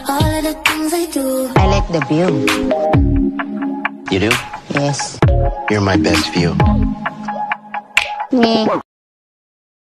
all of the things I do. I like the view. You do? Yes. You're my best view. Me.